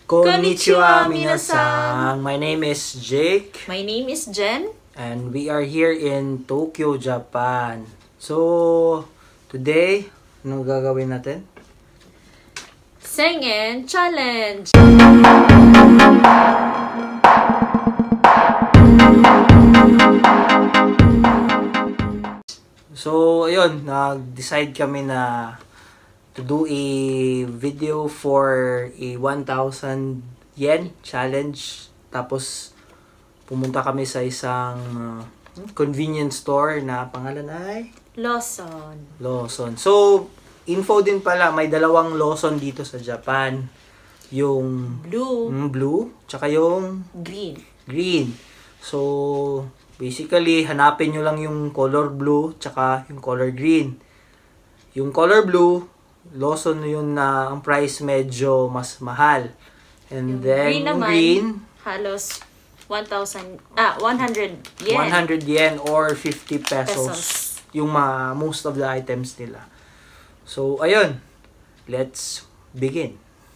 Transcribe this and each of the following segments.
Konnichiwa minasan! My name is Jake. My name is Jen. And we are here in Tokyo, Japan. So, today, anong gagawin natin? Singing challenge! So, ayun, nag-decide kami na to do a video for a 1,000 yen challenge. Tapos, pumunta kami sa isang convenience store na pangalan ay? Lawson. So, info din pala, may dalawang Lawson dito sa Japan. Yung blue, tsaka yung green. So, basically, hanapin nyo lang yung color blue, tsaka yung color green. Yung color blue, Lawson yun na ang price medyo mas mahal. And yung then, green naman, green, halos 100 yen. 100 yen or 50 pesos. Yung most of the items nila. So, ayun. Let's begin.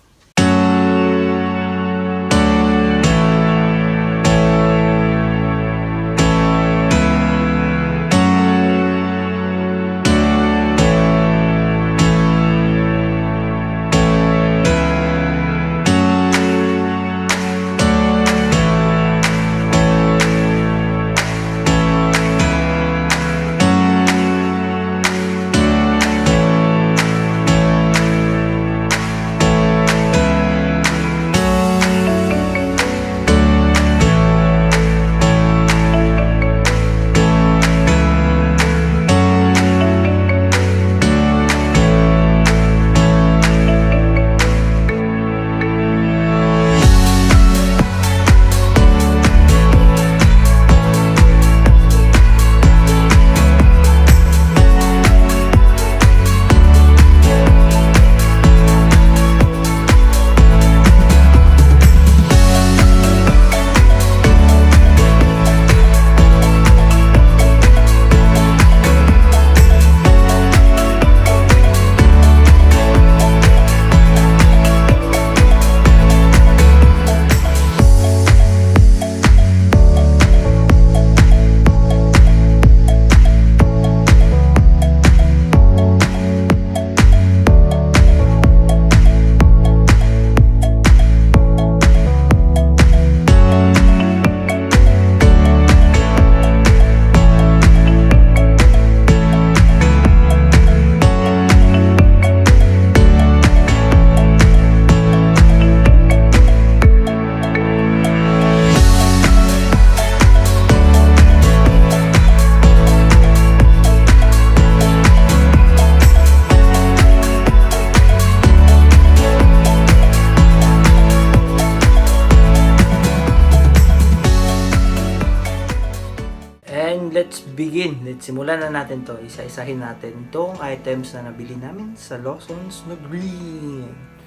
Let's begin. Simulan na natin to. Isa-isahin natin tong items na nabili namin sa Lawson's na green.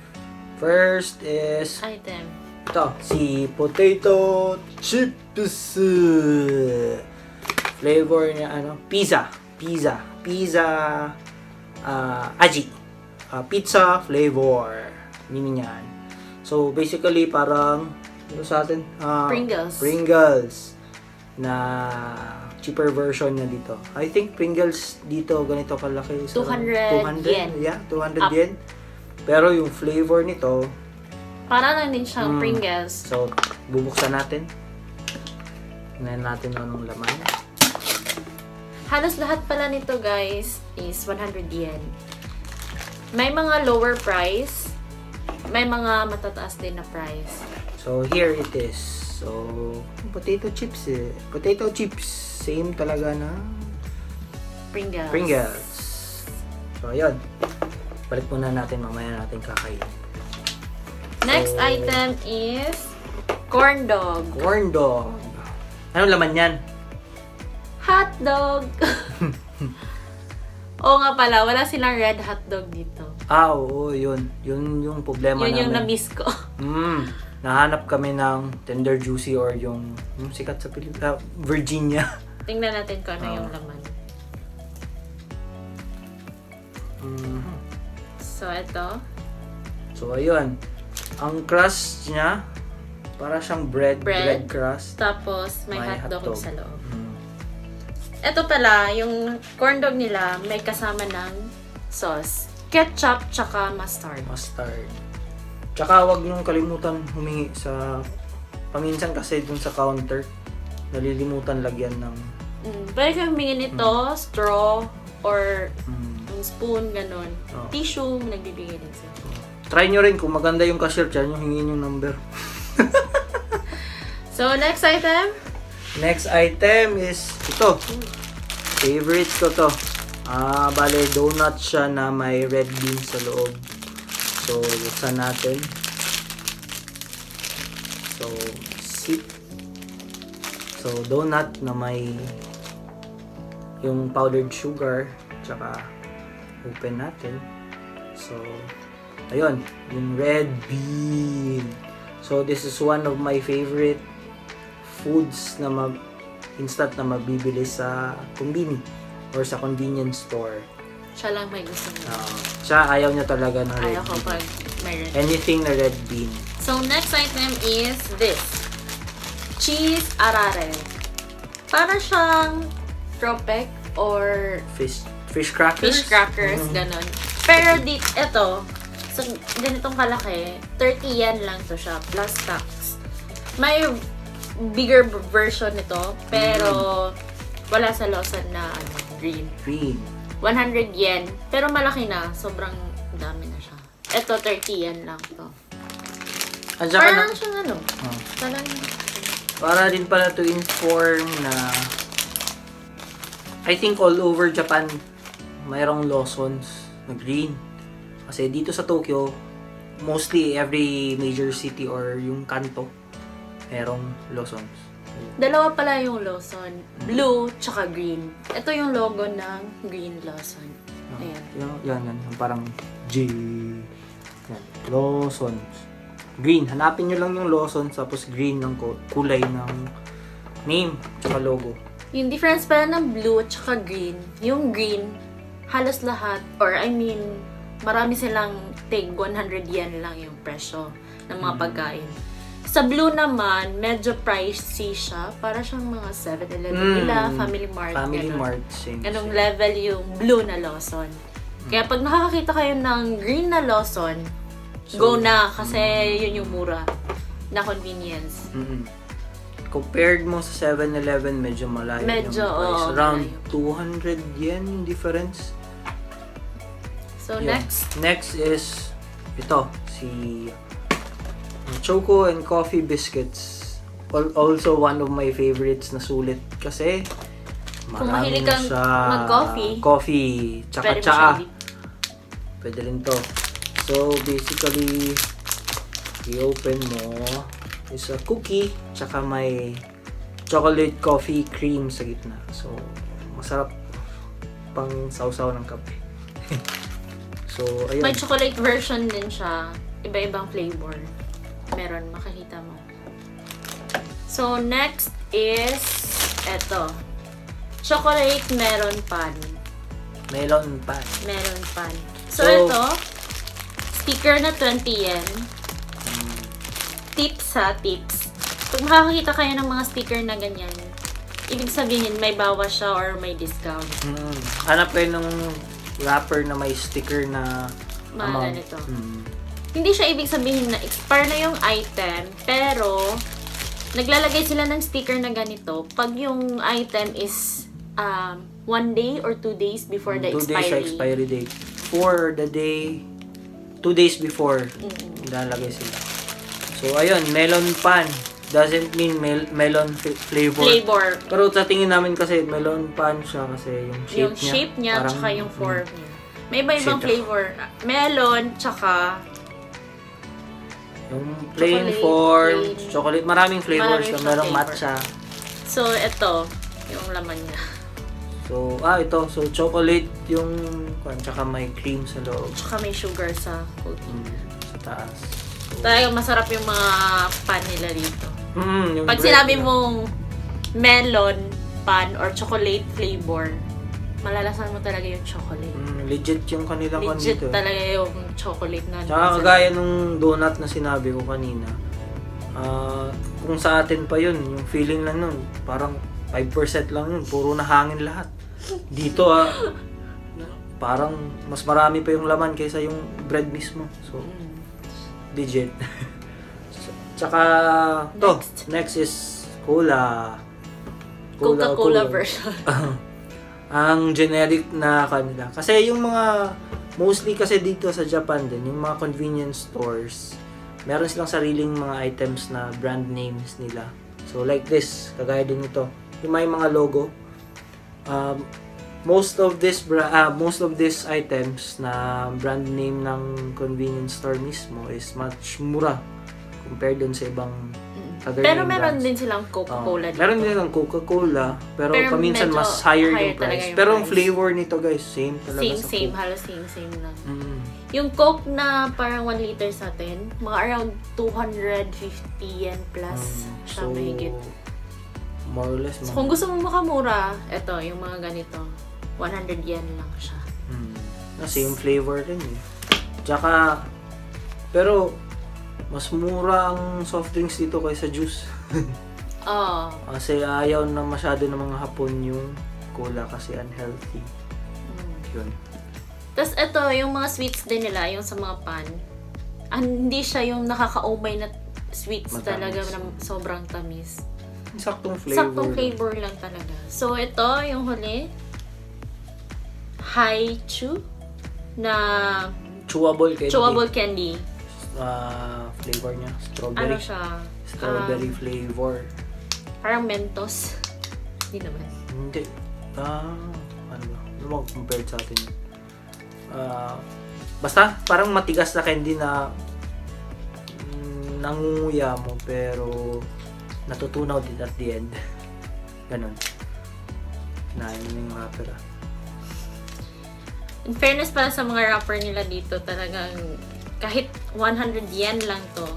First is item. Ito, si potato chips. Flavor niya pizza aji. Pizza flavor. Meaning yan. So basically parang sa atin? Pringles na cheaper version niya dito. I think Pringles dito ganito kalaki. 200 yen. Yeah, 200 yen. Pero yung flavor nito, para lang din siyang Pringles. So, bubuksan natin. Tingnan natin anong laman. Halos lahat pala nito, guys, is 100 yen. May mga lower price. May mga matataas din na price. So, here it is. So, potato chips eh. Potato chips. Same talaga na Pringles. So, ayun. Balik muna natin. Mamaya natin kakainin. Next item is corn dog. Corn dog. Anong laman yan? Hot dog. Oo nga pala. Wala silang red hot dog dito. Oo. Yun. Yun yung problema namin. Yun yung na-miss ko. Nahanap kami ng Tender Juicy or yung sikat sa Pilipinas, Virginia. Tingnan natin kung ano yung laman. Mm-hmm. So, ito. So, ayun. Ang crust niya, para siyang bread crust. Tapos, may hotdog sa loob. Ito pala, yung corn dog nila, may kasama ng sauce. Ketchup, tsaka mustard. Tsaka wag niyong kalimutan humingi sa... Paminsan kasi dun sa counter, nalilimutan lagyan ng... Pwede kayo humingi nito, straw, or spoon, ganun. Tissue, nagbibigay din sila. Try nyo rin kung maganda yung cashier dyan, yung hingin yung number. So, next item? Next item is ito. Favorites ko to. Bale, donut siya na may red beans sa loob. So, buksan natin. So, sip. So, donut na may yung powdered sugar. Tsaka, open natin. So, ayun, yung red bean. So, this is one of my favorite foods na instant na mabibili sa kumbini or sa convenience store. Siya lang may gusto niya. Siya ayaw niya talaga ng red Ayaw ko bean. pag may red bean. Anything na red bean. So, next item is this. Cheese arare. Para siyang tropek or Fish crackers. Fish crackers, ganon. Pero ito, so, ganitong kalaki, 30 yen lang to siya, plus tax. May bigger version nito, pero wala sa Lawson na green. 100 yen, pero malaki na, sobrang dami na siya. Ito, 30 yen lang to. Parang siyang para din pala to inform na I think all over Japan mayroong Lawsons na green. Kasi dito sa Tokyo, mostly every major city or yung kanto, merong Lawsons. Dalawa pala yung Lawson. Blue, tsaka green. Ito yung logo ng Green Lawson. Ayan. Yan. Yung parang J. Yan. Lawsons. Green. Hanapin nyo lang yung Lawsons, tapos green ng kulay ng name, tsaka logo. Yung difference pala ng blue at tsaka green, yung green, halos lahat, or I mean, marami silang tig 100 yen lang yung presyo ng mga pagkain. Sa blue naman, medyo pricey siya. Para siyang mga 7-Eleven nila, Family Mart. Ganong level yung blue na Lawson. Kaya pag nakakakita kayo ng green na Lawson, go na kasi yun yung mura na convenience. Compared mo sa 7-Eleven, medyo malayo yung price. Around 200 yen yung difference. So, Next is ito, si Choco and Coffee Biscuits. Also one of my favorites na sulit kasi kung mahilig kang mag-coffee, coffee, tsaka pwede rin to. So, basically, i-open mo is a cookie, tsaka may chocolate coffee cream sa gitna. So, masarap pang sausaw ng kape. So, ayun. May chocolate version din siya. Iba-ibang flavor. Meron, makikita mo. So, next is eto. Chocolate melon pan. Melon pan. So, ito, sticker na 20 yen. Tips ha, tips. Pag makakakita kayo ng mga sticker na ganyan, ibig sabihin may bawas siya or may discount. Hanap kayo ng wrapper na may sticker na amount. Ganito. Hindi siya ibig sabihin na expire na yung item, pero naglalagay sila ng sticker na ganito pag yung item is 1 day or 2 days before the 2 days sa expiry date. For the day, 2 days before, nilalagay sila. So, ayun, melon pan. Doesn't mean melon flavor. Pero sa tingin namin kasi melon pan siya kasi yung shape niya tsaka yung form niya. May iba-ibang flavor. Melon, tsaka yung plain form, chocolate. Maraming flavors. Merong matcha. So, ito, yung laman niya. So, ito. So, chocolate yung, tsaka may cream sa loob. Tsaka may sugar sa coating. Sa taas. Talagang masarap yung mga pan nila dito. Pag bread sinabi mong melon pan or chocolate flavor, malalasan mo talaga yung chocolate. Legit yung kanilang Legit dito. talaga yung chocolate na. Tsaka kagaya nung donut na sinabi ko kanina, kung sa atin pa yun, yung feeling lang nun, parang 5% lang yun, puro na hangin lahat. Dito parang mas marami pa yung laman kaysa yung bread mismo. So, legit. Tsaka, next is cola. Coca-Cola version. Ang generic na kanila. Kasi yung mga, mostly kasi dito sa Japan din, yung mga convenience stores, meron silang sariling mga items na brand names nila. So, like this, kagaya din ito. Yung may mga logo. Most of these items na brand name ng convenience store mismo is much mura compared dun sa ibang other Pero name meron brands. din silang Coca-Cola dito. Meron din silang Coca-Cola, pero paminsan medyo mas higher yung higher talaga price. yung Pero ang price. flavor nito guys, same talaga sa Same, Coke. halos same lang. Yung Coke na parang 1 liter sa atin, mga around 250 yen plus. Siya mahigit. More or less. So, kung gusto mo makamura, eto, yung mga ganito, 100 yen lang siya. Same flavor din eh. Tsaka, pero, mas mura ang soft drinks dito kaysa juice. Kasi ayaw na masyado ng mga Hapon yung cola kasi unhealthy. Yun. Tapos ito, yung mga sweets din nila, yung sa mga pan, hindi siya yung nakakaumay na sweets Matamis. talaga na sobrang tamis. Saktong flavor. Saktong flavor lang talaga. So, ito, yung huli, Hi-Chew na Chewable candy. candy. Flavor niya, strawberry. Ano siya? Strawberry flavor. Parang Mentos. Hindi naman. Hindi. Ano ba compared sa atin? Basta, parang matigas na candy na nangunguya mo, pero natutunaw din at the end. Ganon. Kinain mo yung wrapper. In fairness para sa mga wrapper nila dito, talagang kahit 100 yen lang to,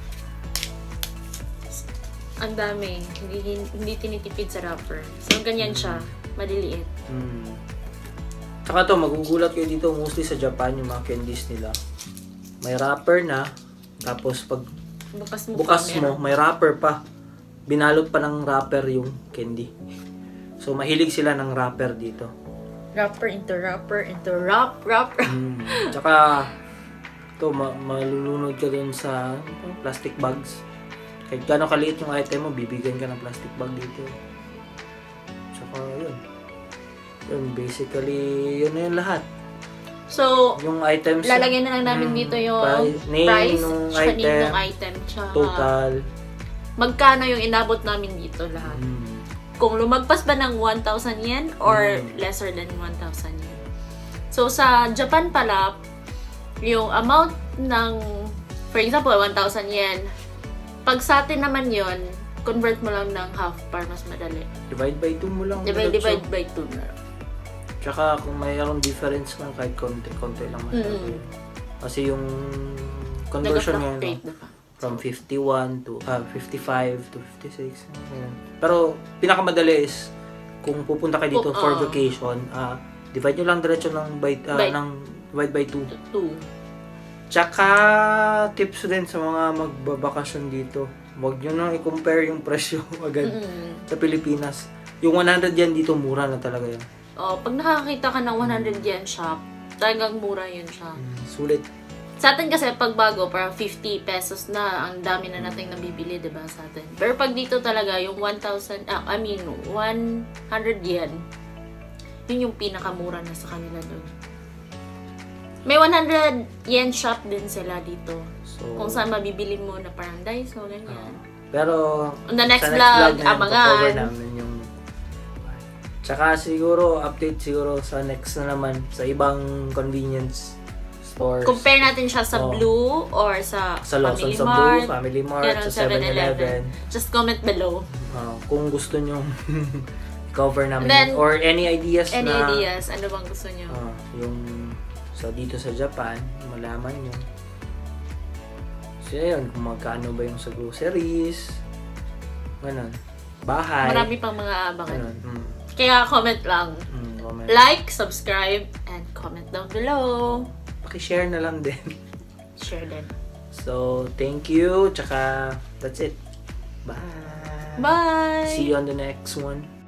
ang dami. Hindi tinitipid sa wrapper. So, ganyan siya. Maliliit. Tsaka to, magugulat kayo dito, mostly sa Japan, yung mga candies nila. May wrapper na, tapos pag bukas mo, may wrapper pa. Binalot pa ng wrapper yung candy. So, mahilig sila ng wrapper dito. Wrapper into wrapper into wrapper. Tsaka, to, malulunod ka dun sa plastic bags. Kahit gano'ng kaliit yung item mo, bibigyan ka ng plastic bag dito. Tsaka, yun. Yun, basically, yun na yung lahat. So, yung items, lalagyan na lang namin dito yung name price, ng tsaka item, name ng item, tsaka total. Magkano yung inabot namin dito lahat. Kung lumagpas ba ng 1,000 yen or lesser than 1,000 yen. So, sa Japan pala, yung amount ng, for example, 1,000 yen, pag sa atin naman yon, convert mo lang ng half para mas madali. Divide by 2 mo lang. Divide by 2 na. Tsaka kung mayroong difference man, kahit konti lang masyado. Kasi yung conversion ngayon, from 51 to 55 to 56. Pero pinakamadali is kung pupunta kayo dito for vacation, divide nyo lang diretso ng divide by 2. Tsaka tips din sa mga magbabakasyon dito. Huwag nyo nang i-compare yung presyo agad sa Pilipinas. Yung 100 yen dito, mura na talaga yan. Pag nakakita ka ng 100 yen shop, talagang mura yun siya. Sulit. Sa atin kasi pag bago, parang 50 pesos na, ang dami na nating nabibili, diba, sa atin. Pero pag dito talaga, yung 100 yen, yun yung pinakamura na sa kanila doon. May 100 yen shop din sila dito. So, kung saan mabibili mo na parang Daiso, ganyan. Pero, on the next vlog, cover namin yung tsaka siguro, update siguro sa next na naman, sa ibang convenience stores. Compare natin siya sa Blue or sa Lawson, sa Blue, Family Mart, sa 7-Eleven. Just comment below. Kung gusto nyo cover namin then, or any ideas ano bang gusto nyo? Yung dito sa Japan, malaman nyo. So, yun, kung magkano ba yung sa groceries, ganun. Bahay. Marami pang mga abangan. Ganun. Kaya comment lang. comment. Like, subscribe, and comment down below. Paki-share na lang din. Share din. So, thank you. Tsaka, that's it. Bye. Bye! See you on the next one.